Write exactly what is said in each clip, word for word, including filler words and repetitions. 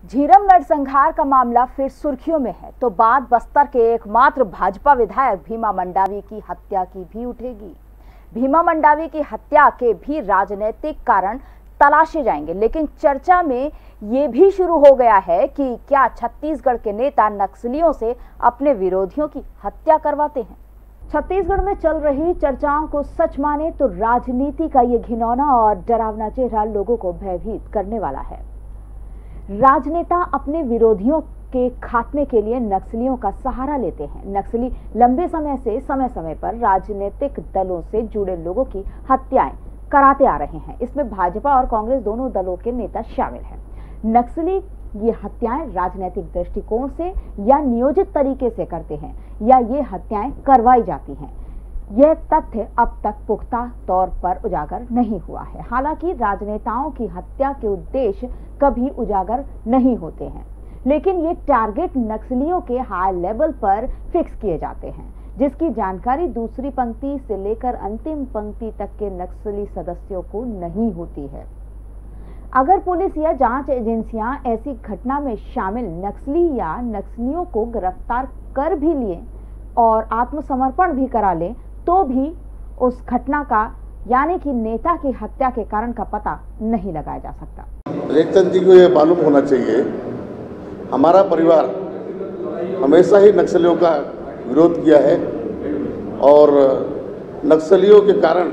झीरम नरसंहार का मामला फिर सुर्खियों में है तो बात बस्तर के एकमात्र भाजपा विधायक भीमा मंडावी की हत्या की भी उठेगी। भीमा मंडावी की हत्या के भी राजनीतिक कारण तलाशे जाएंगे, लेकिन चर्चा में ये भी शुरू हो गया है कि क्या छत्तीसगढ़ के नेता नक्सलियों से अपने विरोधियों की हत्या करवाते हैं। छत्तीसगढ़ में चल रही चर्चाओं को सच माने तो राजनीति का ये घिनौना और डरावना चेहरा लोगों को भयभीत करने वाला है। राजनेता अपने विरोधियों के खात्मे के लिए नक्सलियों का सहारा लेते हैं। नक्सली लंबे समय से समय समय पर राजनीतिक दलों से जुड़े लोगों की हत्याएं कराते आ रहे हैं। इसमें भाजपा और कांग्रेस दोनों दलों के नेता शामिल हैं। नक्सली ये हत्याएं राजनीतिक दृष्टिकोण से या नियोजित तरीके से करते हैं या ये हत्याएं करवाई जाती हैं। यह तथ्य अब तक पुख्ता तौर पर उजागर नहीं हुआ है। हालांकि राजनेताओं की हत्या के उद्देश्य कभी उजागर नहीं होते हैं, लेकिन ये टारगेट नक्सलियों के हाई लेवल पर फिक्स किए जाते हैं, जिसकी जानकारी दूसरी पंक्ति से लेकर अंतिम पंक्ति तक के नक्सली सदस्यों को नहीं होती है। अगर पुलिस या जांच एजेंसियां ऐसी घटना में शामिल नक्सली या नक्सलियों को गिरफ्तार कर भी लिए और आत्मसमर्पण भी करा लें तो भी उस घटना का यानी कि नेता की हत्या के कारण का पता नहीं लगाया जा सकता। रेखचंद जी को ये मालूम होना चाहिए, हमारा परिवार हमेशा ही नक्सलियों का विरोध किया है और नक्सलियों के कारण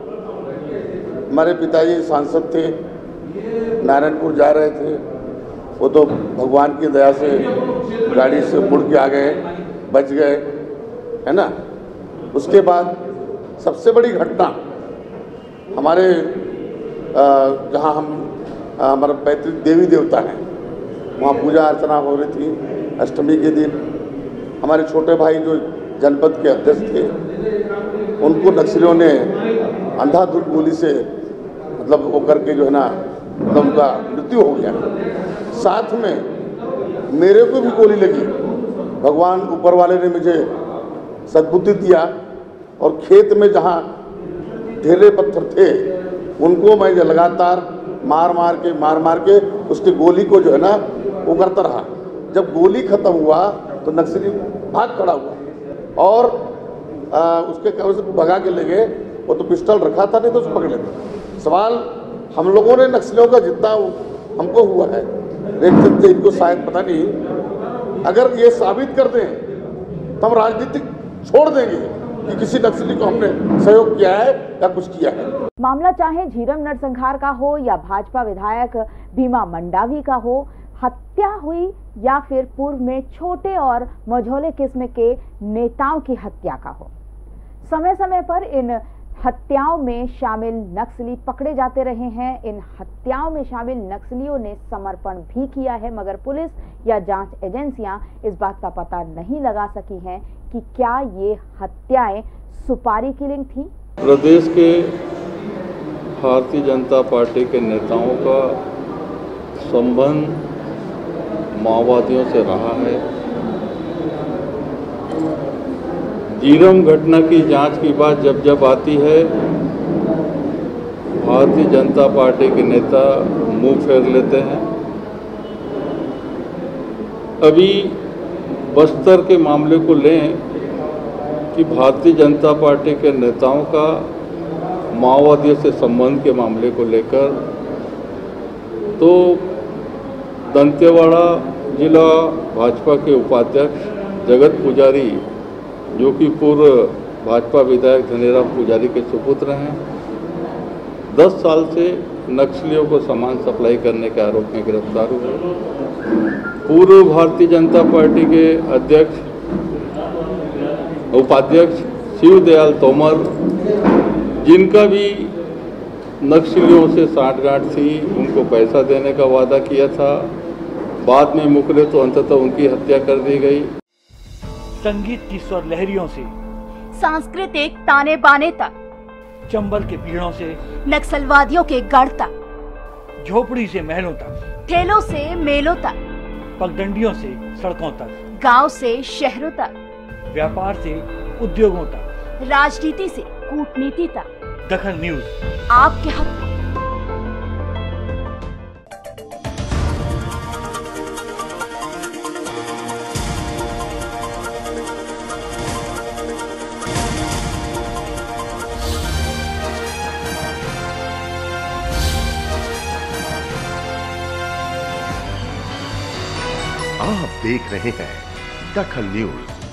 हमारे पिताजी सांसद थे, नारायणपुर जा रहे थे, वो तो भगवान की दया से गाड़ी से मुड़ के आ गए, बच गए, है ना। उसके बाद सबसे बड़ी घटना हमारे जहाँ हम हमारा पैतृक देवी देवता हैं वहाँ पूजा अर्चना हो रही थी। अष्टमी के दिन हमारे छोटे भाई जो जनपद के अध्यक्ष थे उनको नक्सलियों ने अंधाधुंध गोली से मतलब वो करके जो है ना मतलब उनका मृत्यु हो गया। साथ में मेरे को भी गोली लगी। भगवान ऊपर वाले ने मुझे सद्बुद्धि दिया और खेत में जहाँ ढेले पत्थर थे उनको मैं लगातार मार मार के मार मार के उसकी गोली को जो है ना वो करता रहा। जब गोली खत्म हुआ तो नक्सली भाग खड़ा हुआ और आ, उसके कब्र से भगा के ले गए। वो तो पिस्टल रखा था, नहीं तो उसको पकड़ लेते। सवाल हम लोगों ने नक्सलियों का जितना हमको हुआ है, रेखचंद से इनको शायद पता नहीं। अगर ये साबित कर दें तो हम राजनीतिक छोड़ देंगे कि किसी नक्सली को हमने सहयोग किया है या कुछ किया है। मामला चाहे झीरम नरसंहार का हो या भाजपा विधायक भीमा मंडावी का हो, हत्या हुई या फिर पूर्व में छोटे और मझोले किस्म के नेताओं की हत्या का हो, समय समय पर इन हत्याओं में शामिल नक्सली पकड़े जाते रहे हैं। इन हत्याओं में शामिल नक्सलियों ने समर्पण भी किया है, मगर पुलिस या जांच एजेंसियां इस बात का पता नहीं लगा सकी हैं कि क्या ये हत्याएं सुपारी किलिंग थी। प्रदेश के भारतीय जनता पार्टी के नेताओं का संबंध माओवादियों से रहा है। झीरम घटना की जांच की बात जब जब आती है, भारतीय जनता पार्टी के नेता मुंह फेर लेते हैं। अभी बस्तर के मामले को लें कि भारतीय जनता पार्टी के नेताओं का माओवादियों से संबंध के मामले को लेकर तो दंतेवाड़ा जिला भाजपा के उपाध्यक्ष जगत पुजारी, जो कि पूर्व भाजपा विधायक धनीराम पुजारी के सुपुत्र हैं, दस साल से नक्सलियों को सामान सप्लाई करने के आरोप में गिरफ्तार हुए। पूर्व भारतीय जनता पार्टी के अध्यक्ष उपाध्यक्ष शिवदयाल तोमर, जिनका भी नक्सलियों से साठगांठ थी, उनको पैसा देने का वादा किया था, बाद में मुकरे तो अंततः उनकी हत्या कर दी गई। संगीत की स्वर लहरियों से सांस्कृतिक ताने बाने तक, चंबल के पीड़ों से नक्सलवादियों के गढ़ तक, झोपड़ी से महलों तक, ठेलों से मेलों तक, पगडंडियों से सड़कों तक, गांव से शहरों तक, व्यापार से उद्योगों तक, राजनीति से कूटनीति तक, दखल न्यूज आपके हक। आप देख रहे हैं दखल न्यूज।